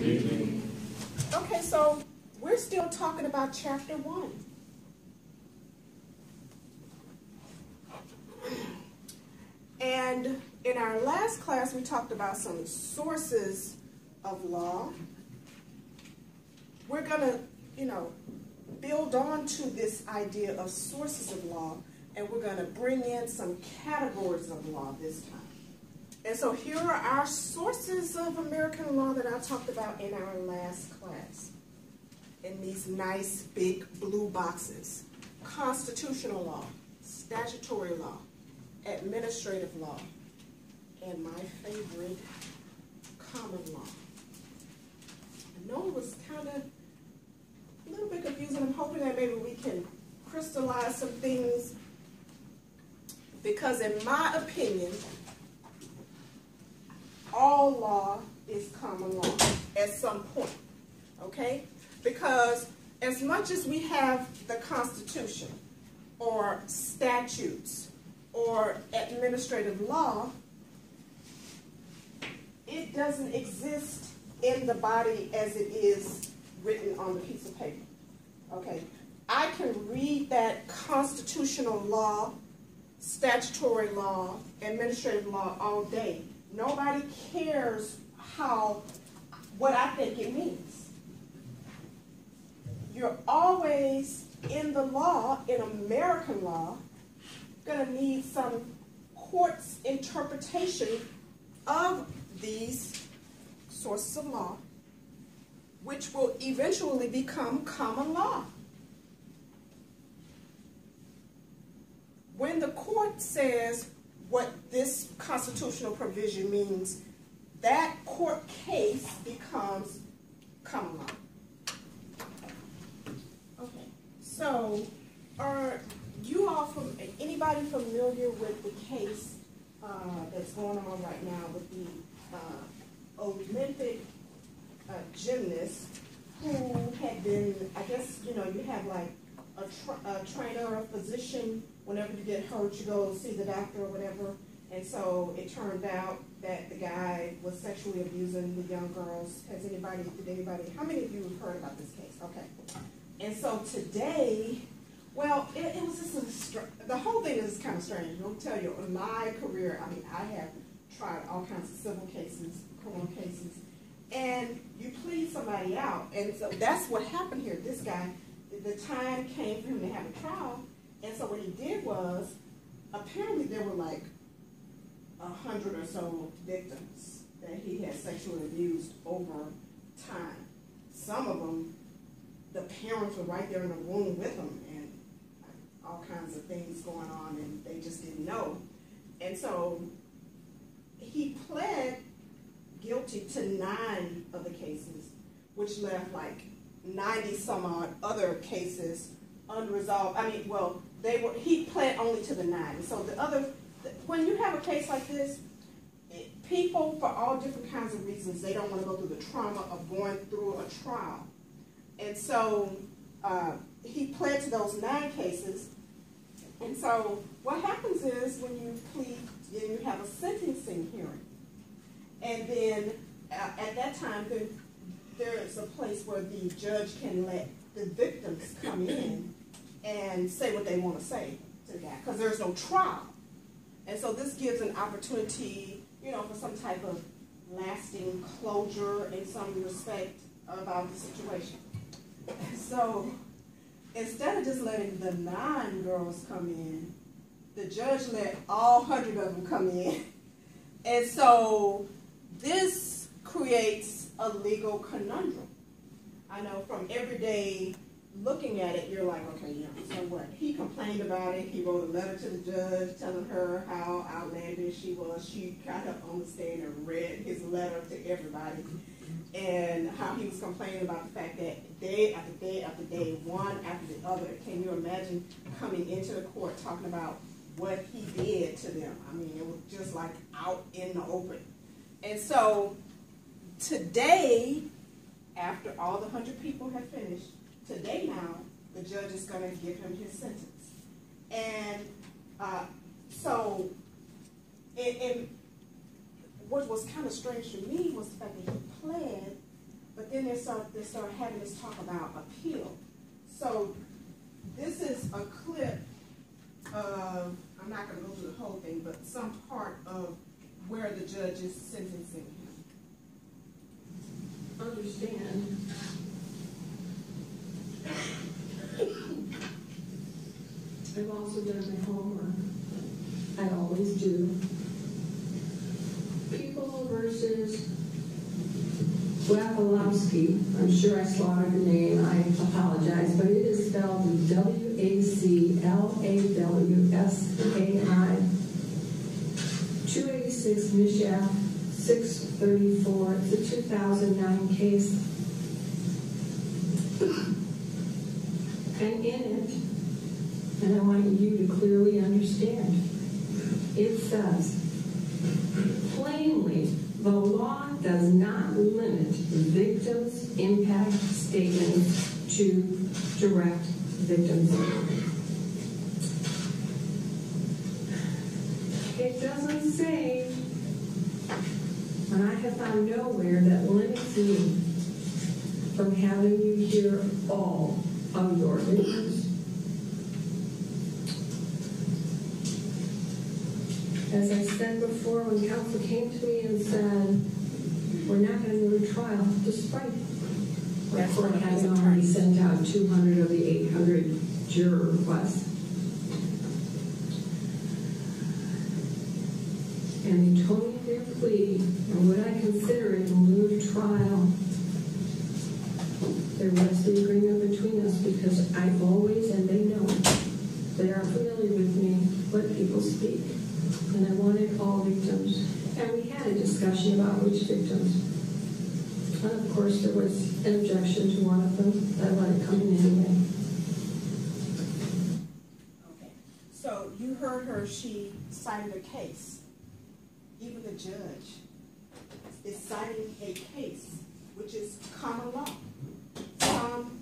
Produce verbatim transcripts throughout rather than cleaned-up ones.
evening. Okay, so we're still talking about chapter one. And in our last class, we talked about some sources of law. We're going to, you know, build on to this idea of sources of law, and we're going to bring in some categories of law this time. And so here are our sources of American law that I talked about in our last class, in these nice big blue boxes. Constitutional law, statutory law, administrative law, and my favorite, common law. I know it was kind of a little bit confusing. I'm hoping that maybe we can crystallize some things, because in my opinion, all law is common law at some point, okay? Because as much as we have the Constitution or statutes or administrative law, it doesn't exist in the body as it is written on the piece of paper, okay? I can read that constitutional law, statutory law, administrative law all day. Nobody cares how, what I think it means. You're always in the law, in American law, going to need some court's interpretation of these sources of law, which will eventually become common law. When the court says what this constitutional provision means, that court case becomes common law. Okay, so are you all from, anybody familiar with the case uh, that's going on right now with the uh, Olympic uh, gymnast who had been, I guess, you know, you have like a, tra a trainer, a physician. Whenever you get hurt, you go see the doctor or whatever. And so it turned out that the guy was sexually abusing the young girls. Has anybody, did anybody, how many of you have heard about this case? Okay. And so today, well, it, it was just a, the whole thing is kind of strange. I'll tell you, in my career, I mean, I have tried all kinds of civil cases, criminal cases, and you plead somebody out. And so that's what happened here. This guy, the time came for him to have a trial. And so what he did was, apparently there were like a hundred or so victims that he had sexually abused over time. Some of them, the parents were right there in the room with him, and all kinds of things going on, and they just didn't know. And so he pled guilty to nine of the cases, which left like ninety some odd other cases unresolved. I mean, well, they were, he pled only to the nine. So the other, when you have a case like this, it, people, for all different kinds of reasons, they don't want to go through the trauma of going through a trial. And so uh, he pled to those nine cases. And so what happens is when you plead, then you have a sentencing hearing. And then uh, at that time, there, there is a place where the judge can let the victims come in and say what they want to say to the guy, because there's no trial. And so this gives an opportunity, you know, for some type of lasting closure in some respect about the situation. So instead of just letting the nine girls come in, the judge let all hundred of them come in. And so this creates a legal conundrum. I know from everyday looking at it, you're like, okay, yeah, so what? He complained about it. He wrote a letter to the judge telling her how outlandish she was. She got up on the stand and read his letter to everybody, and how he was complaining about the fact that day after day after day, one after the other. Can you imagine coming into the court talking about what he did to them? I mean, it was just like out in the open. And so today, after all the hundred people have finished, today now, the judge is going to give him his sentence. And uh, so, it, it, what was kind of strange to me was the fact that he pled, but then they start, they start having this talk about appeal. So this is a clip of, I'm not going to go through the whole thing, but some part of where the judge is sentencing him. Understand. I've also done my homework. I always do. People versus Wacholowski. I'm sure I slaughtered the name. I apologize, but it is spelled W A C L A W S A I. two eighty-six Mishap, six thirty-four. It's a two thousand nine case. And in it, and I want you to clearly understand, it says, plainly, the law does not limit victims' impact statements to direct victims. It doesn't say, and I have found nowhere that limits me from having you hear all of your victims. As I said before, when counsel came to me and said, we're not going to go to trial, despite that's what having already sent out two hundred of the eight hundred juror requests. And they told me their plea, and would I consider it in lieu of trial? There was the agreement between us because I've always, and they know, they are familiar with me, let people speak. And I wanted all victims. And we had a discussion about which victims. And of course, there was an objection to one of them. I let it come in anyway. Okay. So you heard her, she cited a case. Even the judge is citing a case, which is common law. Some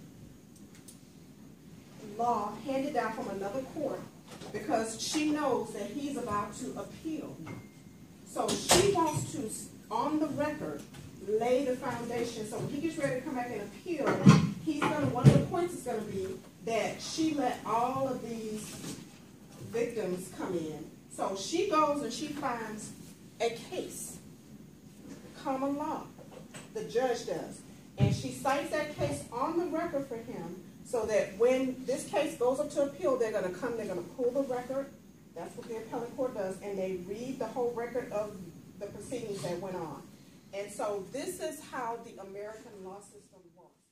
law handed down from another court, because she knows that he's about to appeal. So she wants to, on the record, lay the foundation. So when he gets ready to come back and appeal, he's gonna, one of the points is gonna be that she let all of these victims come in. So she goes and she finds a case, common law, the judge does. And she cites that case on the record for him, so that when this case goes up to appeal, they're going to come, they're going to pull the record. That's what the appellate court does, and they read the whole record of the proceedings that went on. And so this is how the American law system works.